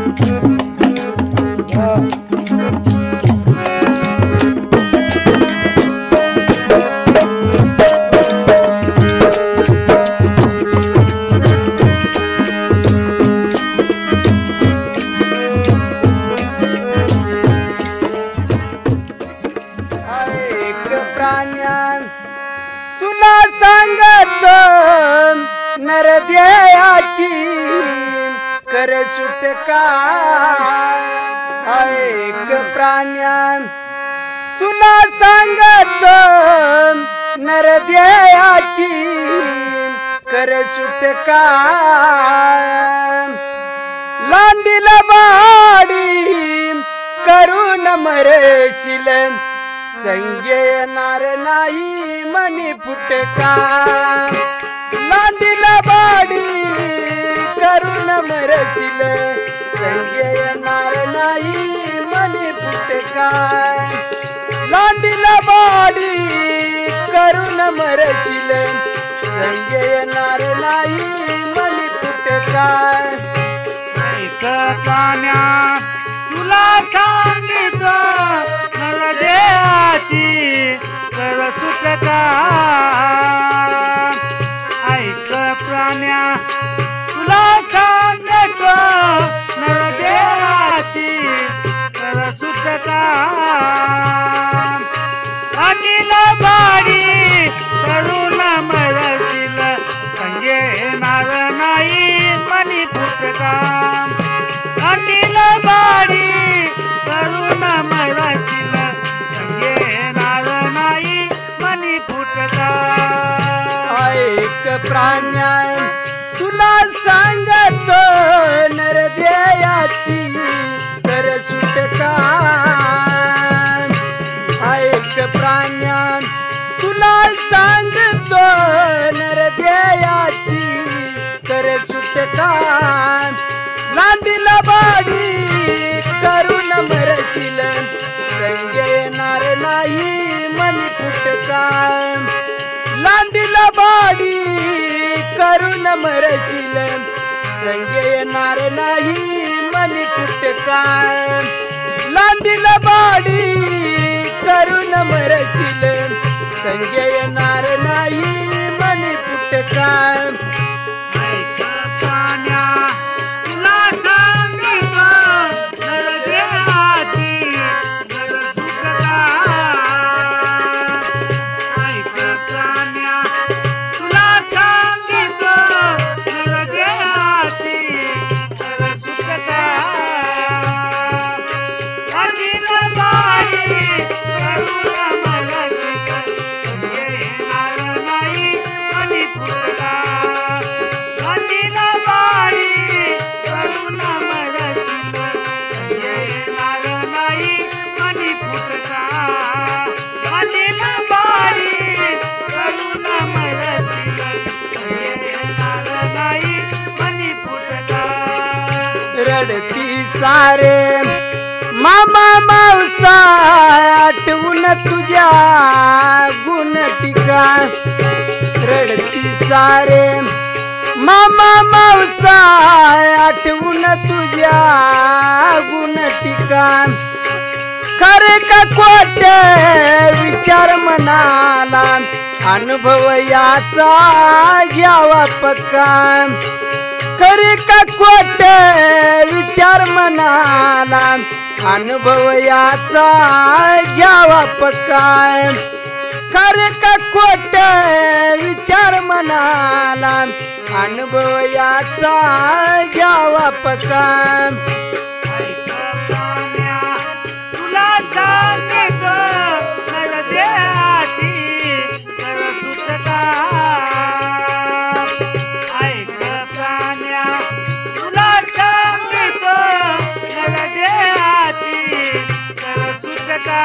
तुला सांगतो नरदेयाची कर सुटका ऐक प्राण्यान तुला सांगतो नरदेयाची कर सुटका लांडीला बाडी करून मरशील संगे येणार नाही मनी फुटका लांडीला बाडी करून मरशील संगे येणार नाही मनी फुटका लांडीला बाडी करून मरशील संगे येणार नाही मनी फुटका ऐक प्राण्या तुला सांगितो नरदेयाची कर सुटका ऐक प्राण्या तुला सांगतो नरदेयाची कर सुटका अनिल बाडी करून मरशील संगे येणार नाही मनी फुटका अनिल बाडी करून मरशील संगे येणार नाही मनी फुटका ऐक प्राण्या तुला सांगतो नरदेयाची कर सुटका ऐक प्राण्या तुला सांगतो नरदेयाची कर सुटका लांडीला बाडी करून मरशील संगे येणार नाही मनी फुटका लांडीला बाडी करून मरशील संगे येणार नाही मनी फुटका लांडीला बाडी करून मरशील संगे येणार नाही मनी फुटका ऐक प्राण्या तुला सांगितो नरदेयाची कर सुटका ऐक प्राण्या तुला सांगितो नरदेयाची कर सुटका अनिल बाडी करून मरशील संगे येणार नाही मनी फुटका अनिल बाडी करून मरशील संगे येणार नाही मनी फुटका अनिल बाडी करून मरशील संगे येणार नाही मनी फुटका रडती सारे मामा मावसा आठवून तुझ्या गुण टिका रडती सारे मामा मावसा आठवून तुझ्या गुण टिका खरे का खोट विचार मनाला अनुभव याचा घ्यावा पक्का खरे का खोट विचार मनाला अनुभव याचा घ्यावा पक्का खरे का खोट विचार मनाला अनुभव याचा घ्यावा पक्का ऐक प्राण्या तुला सांगतो नरदेयाची कर सुटका ऐक प्राण्या तुला सांगतो नरदेयाची कर सुटका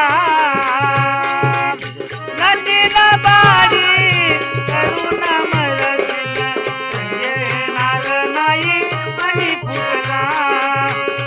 लांडीला बाडी करून मरशील संगे येणार नाही मनी फुटका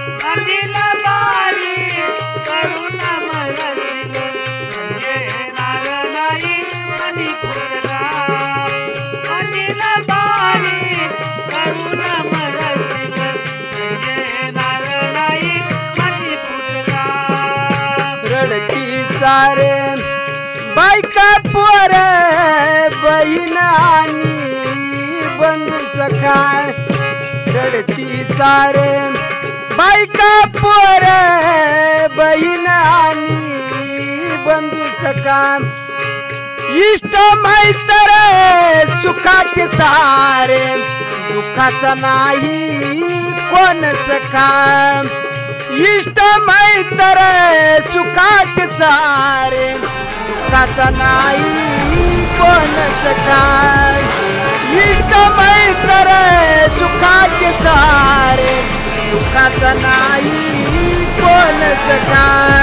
रे बहीण आणि बंधू सखा रडती सारे बायका पोर बहीण आणि बंधू सखा इष्ट मैत्र सुखाचे सारे दुःखाचा नाही कोण सखा इष्ट मैत्र सुखाचे सारे दुःखाचा नाही कोण सखा इष्ट मैत्र सुखाचे सारे दुःखाचा नाही कोण सखा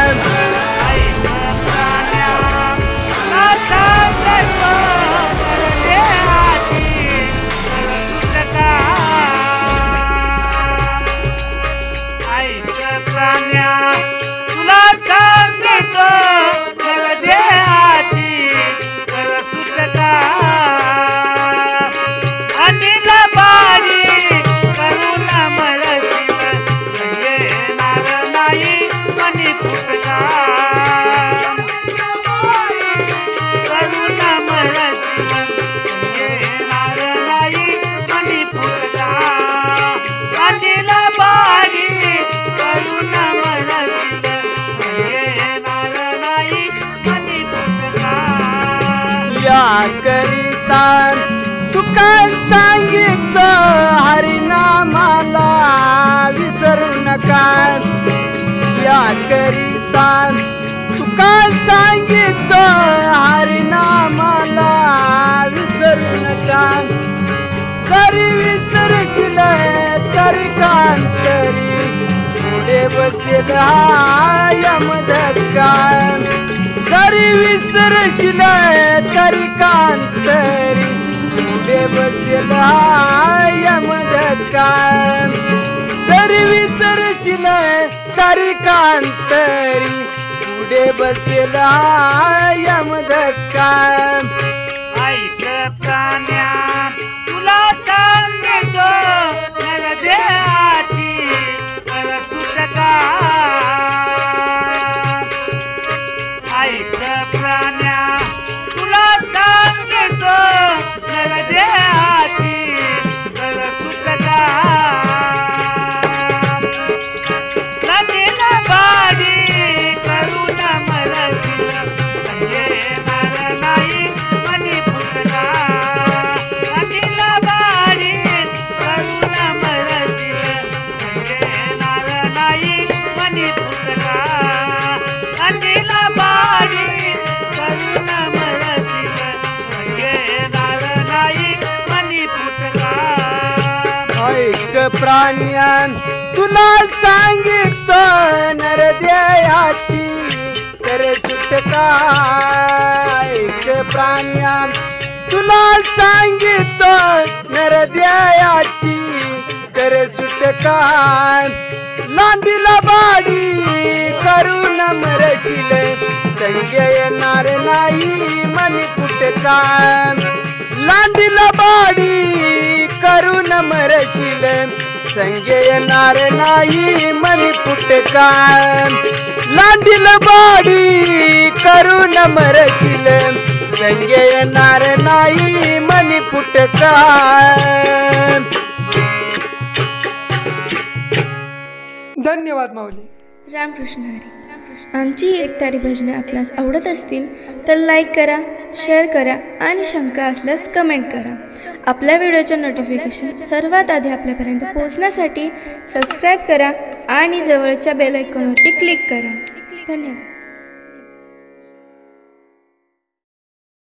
करिता तुका सांगितलं हरिनामाला विसरू नका या करिता तुका सांगितलं हरिनामाला विसरू नका करी विसरशील तरी कांतरी पुढे बसेल यमधक्का करी विसरशील तरी कांतरी पुढे बसेल यमधक्का तरी विसरशील तरी कांतरी पुढे बसेल यमधक्का ऐक प्राण्या तुला सांगतो नरदेहाची सुटका ऐक प्राण्या तुला सांगतो नरदेहाची सुटका नदीला बाडी करून मरशील येणार नाही मनी फुटका नदीला बाडी करून मरशील येणार नाही मनी फुटका नदीला बाडी करून मरशील येणार नाही मनी फुटका ऐक प्राण्या तुला सांगितलं नरदेहाची तर सुटका ऐक प्राण्या तुला सांगितलं नरदेहाची तर सुटका लांडीला बाडी करून मरशील संग येणार नाही मनी फुटका लांडीला बाडी करून मरशील संग येणार नाही मनी फुटका लांडीला बाडी करून मरशील संग येणार नाही मनी फुटका धन्यवाद माऊली. रामकृष्ण हरी. आमची ही एकतारी भजने आपणास आवडत असतील तर लाईक करा, शेअर करा आणि शंका असल्यास कमेंट करा. आपल्या व्हिडिओच्या नोटिफिकेशन सर्वात आधी आपल्यापर्यंत पोहोचण्यासाठी सबस्क्राईब करा आणि जवळच्या बेल आयकॉनवरती क्लिक करा. धन्यवाद.